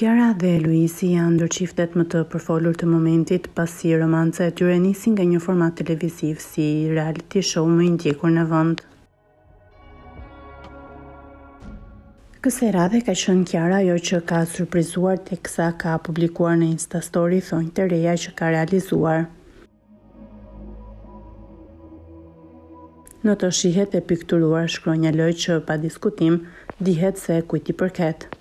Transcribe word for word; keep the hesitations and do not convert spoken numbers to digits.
Kiara dhe Luisi janë ndër çiftet më të përfolur të momentit pasi romanca e tyre nisi nga një format televiziv si reality show më i ndjekur në vend. Kësaj radhe ka qenë Kiara ajo që ka surprizuar teksa ka publikuar në Insta Story thonjtë të reja që ka realizuar. Në të shihet e pikturuar shkronja loj që pa diskutim dihet se kujt i përket.